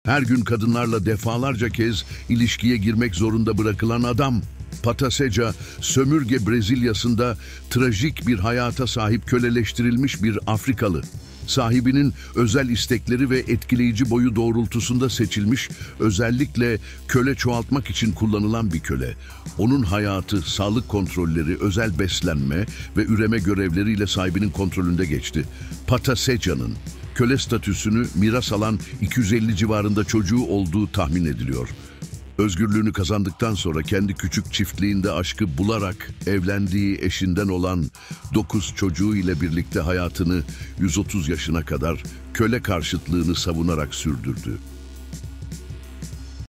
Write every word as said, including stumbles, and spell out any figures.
Her gün kadınlarla defalarca kez ilişkiye girmek zorunda bırakılan adam. Pata Seca, sömürge Brezilya'sında trajik bir hayata sahip köleleştirilmiş bir Afrikalı. Sahibinin özel istekleri ve etkileyici boyu doğrultusunda seçilmiş, özellikle köle çoğaltmak için kullanılan bir köle. Onun hayatı, sağlık kontrolleri, özel beslenme ve üreme görevleriyle sahibinin kontrolünde geçti. Pata Seca'nın köle statüsünü miras alan iki yüz elli civarında çocuğu olduğu tahmin ediliyor. Özgürlüğünü kazandıktan sonra kendi küçük çiftliğinde aşkı bularak evlendiği eşinden olan dokuz çocuğu ile birlikte hayatını yüz otuz yaşına kadar köle karşıtlığını savunarak sürdürdü.